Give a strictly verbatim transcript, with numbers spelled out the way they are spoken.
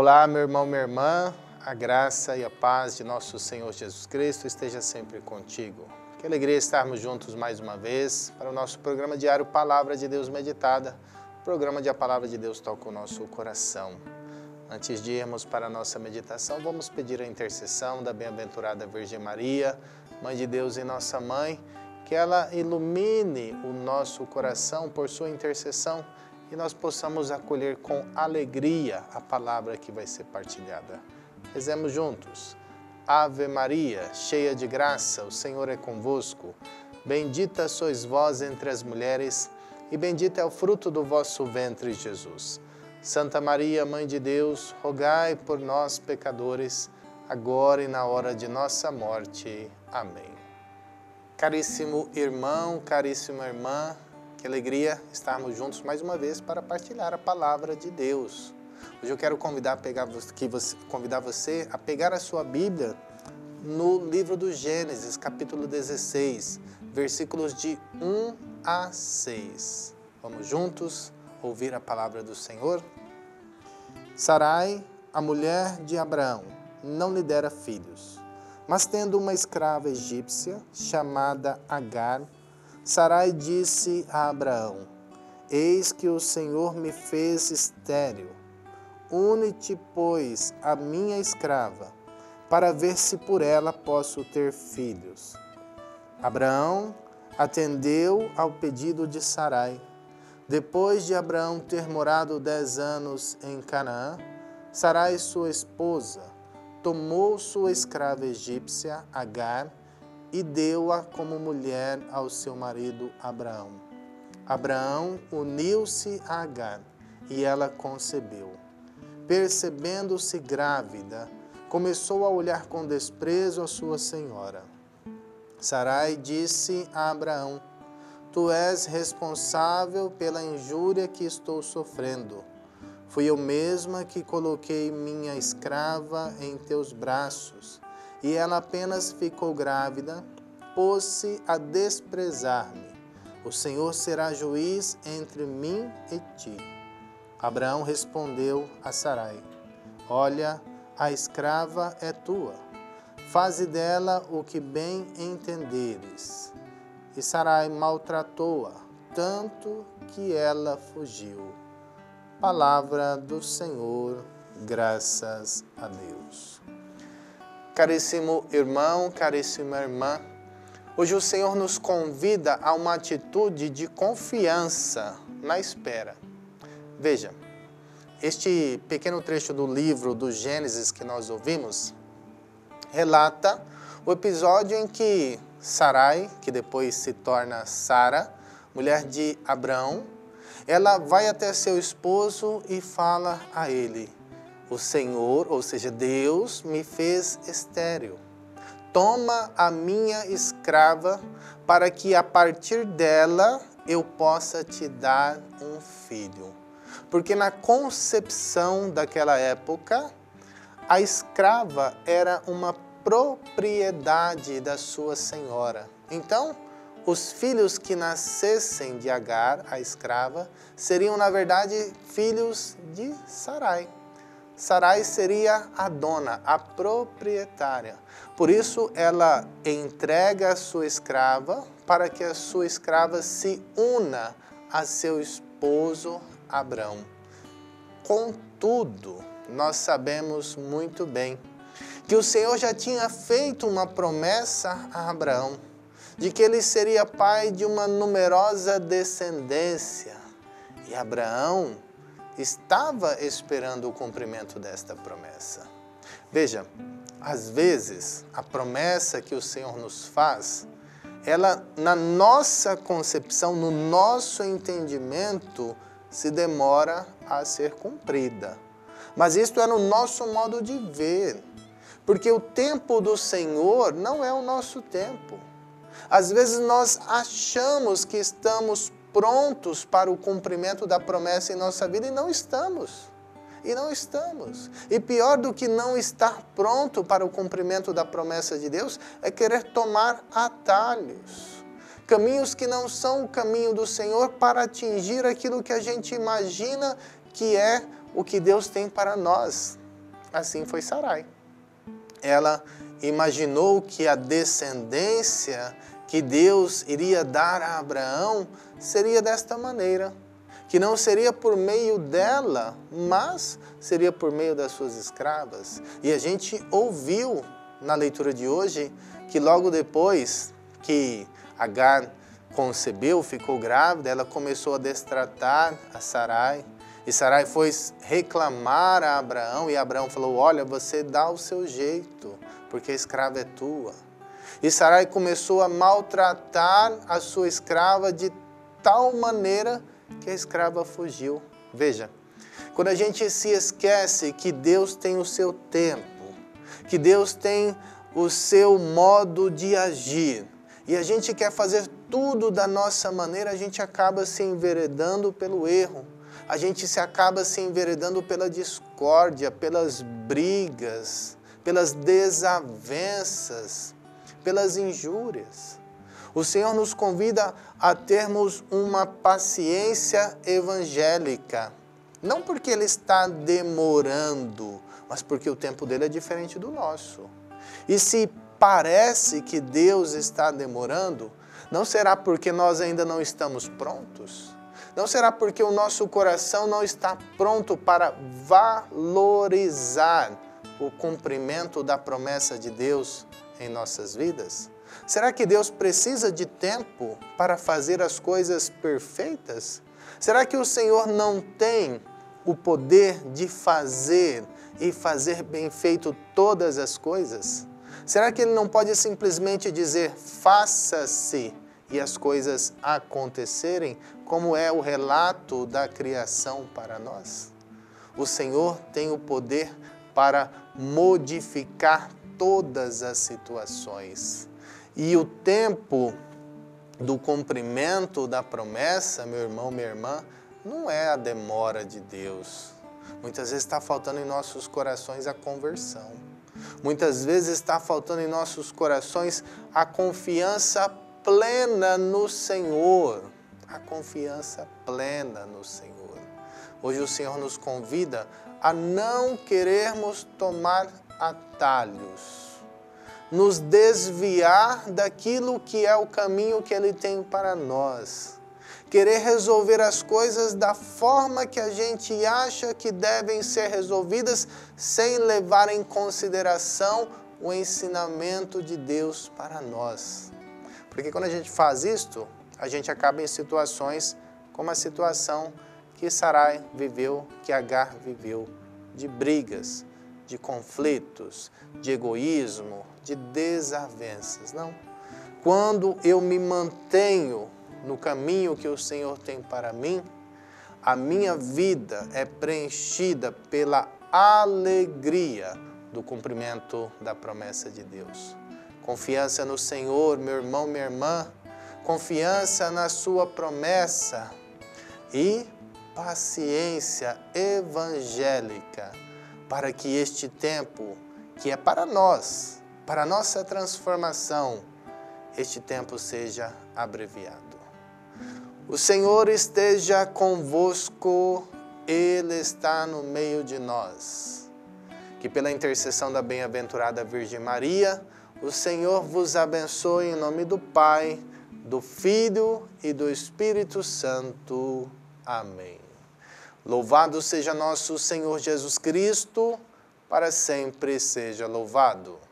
Olá, meu irmão, minha irmã, a graça e a paz de nosso Senhor Jesus Cristo esteja sempre contigo. Que alegria estarmos juntos mais uma vez para o nosso programa diário Palavra de Deus Meditada, programa de A Palavra de Deus toca o nosso coração. Antes de irmos para a nossa meditação, vamos pedir a intercessão da bem-aventurada Virgem Maria, Mãe de Deus e nossa Mãe, que ela ilumine o nosso coração por sua intercessão e nós possamos acolher com alegria a palavra que vai ser partilhada. Rezemos juntos. Ave Maria, cheia de graça, o Senhor é convosco. Bendita sois vós entre as mulheres, e bendito é o fruto do vosso ventre, Jesus. Santa Maria, Mãe de Deus, rogai por nós, pecadores, agora e na hora de nossa morte. Amém. Caríssimo irmão, caríssima irmã, que alegria estarmos juntos mais uma vez para partilhar a palavra de Deus. Hoje eu quero convidar, a pegar, que você, convidar você a pegar a sua Bíblia no livro do Gênesis, capítulo dezesseis, versículos de um a seis. Vamos juntos ouvir a palavra do Senhor? Sarai, a mulher de Abraão, não lhe dera filhos, mas tendo uma escrava egípcia chamada Agar, Sarai disse a Abraão: Eis que o Senhor me fez estéril. Une-te, pois, a minha escrava, para ver se por ela posso ter filhos. Abraão atendeu ao pedido de Sarai. Depois de Abraão ter morado dez anos em Canaã, Sarai, sua esposa, tomou sua escrava egípcia, Agar, e deu-a como mulher ao seu marido Abraão. Abraão uniu-se a Agar, e ela concebeu. Percebendo-se grávida, começou a olhar com desprezo a sua senhora. Sarai disse a Abraão: Tu és responsável pela injúria que estou sofrendo. Fui eu mesma que coloquei minha escrava em teus braços, e ela apenas ficou grávida, pôs-se a desprezar-me. O Senhor será juiz entre mim e ti. Abraão respondeu a Sarai: Olha, a escrava é tua. Faze dela o que bem entenderes. E Sarai maltratou-a, tanto que ela fugiu. Palavra do Senhor, graças a Deus. Caríssimo irmão, caríssima irmã, hoje o Senhor nos convida a uma atitude de confiança na espera. Veja, este pequeno trecho do livro do Gênesis que nós ouvimos relata o episódio em que Sarai, que depois se torna Sara, mulher de Abraão, ela vai até seu esposo e fala a ele: O Senhor, ou seja, Deus, me fez estéril. Toma a minha escrava para que a partir dela eu possa te dar um filho. Porque na concepção daquela época, a escrava era uma propriedade da sua senhora. Então, os filhos que nascessem de Agar, a escrava, seriam, na verdade, filhos de Sarai. Sarai seria a dona, a proprietária. Por isso, ela entrega a sua escrava para que a sua escrava se una a seu esposo Abraão. Contudo, nós sabemos muito bem que o Senhor já tinha feito uma promessa a Abraão, de que ele seria pai de uma numerosa descendência. E Abraão estava esperando o cumprimento desta promessa. Veja, às vezes, a promessa que o Senhor nos faz, ela, na nossa concepção, no nosso entendimento, se demora a ser cumprida. Mas isto é no nosso modo de ver, porque o tempo do Senhor não é o nosso tempo. Às vezes nós achamos que estamos prontos para o cumprimento da promessa em nossa vida e não estamos. E não estamos. E pior do que não estar pronto para o cumprimento da promessa de Deus é querer tomar atalhos. Caminhos que não são o caminho do Senhor para atingir aquilo que a gente imagina que é o que Deus tem para nós. assim foi Sarai. Ela imaginou que a descendência que Deus iria dar a Abraão seria desta maneira, que não seria por meio dela, mas seria por meio das suas escravas. E a gente ouviu na leitura de hoje que logo depois que Agar concebeu, ficou grávida, ela começou a destratar a Sarai. E Sarai foi reclamar a Abraão, e Abraão falou: olha, você dá o seu jeito, porque a escrava é tua. E Sarai começou a maltratar a sua escrava de tal maneira que a escrava fugiu. Veja, quando a gente se esquece que Deus tem o seu tempo, que Deus tem o seu modo de agir, e a gente quer fazer tudo da nossa maneira, a gente acaba se enveredando pelo erro. A gente se acaba se enveredando pela discórdia, pelas brigas, pelas desavenças, pelas injúrias. O Senhor nos convida a termos uma paciência evangélica. Não porque Ele está demorando, mas porque o tempo dele é diferente do nosso. E se parece que Deus está demorando, não será porque nós ainda não estamos prontos? Não será porque o nosso coração não está pronto para valorizar o cumprimento da promessa de Deus em nossas vidas? Será que Deus precisa de tempo para fazer as coisas perfeitas? Será que o Senhor não tem o poder de fazer e fazer bem feito todas as coisas? Será que Ele não pode simplesmente dizer, faça-se, e as coisas acontecerem, como é o relato da criação para nós? O Senhor tem o poder para modificar todas as situações. E o tempo do cumprimento da promessa, meu irmão, minha irmã, não é a demora de Deus. Muitas vezes está faltando em nossos corações a conversão. Muitas vezes está faltando em nossos corações a confiança plena no Senhor. A confiança plena no Senhor. Hoje o Senhor nos convida a não querermos tomar atalhos, nos desviar daquilo que é o caminho que Ele tem para nós. Querer resolver as coisas da forma que a gente acha que devem ser resolvidas, sem levar em consideração o ensinamento de Deus para nós. Porque quando a gente faz isto, a gente acaba em situações como a situação que Sarai viveu, que Agar viveu, de brigas, de conflitos, de egoísmo, de desavenças. Não. Quando eu me mantenho no caminho que o Senhor tem para mim, a minha vida é preenchida pela alegria do cumprimento da promessa de Deus. Confiança no Senhor, meu irmão, minha irmã, confiança na sua promessa e paciência evangélica para que este tempo, que é para nós, para a nossa transformação, este tempo seja abreviado. O Senhor esteja convosco, Ele está no meio de nós. Que pela intercessão da bem-aventurada Virgem Maria, o Senhor vos abençoe em nome do Pai, do Filho e do Espírito Santo. Amém. Louvado seja nosso Senhor Jesus Cristo, para sempre seja louvado.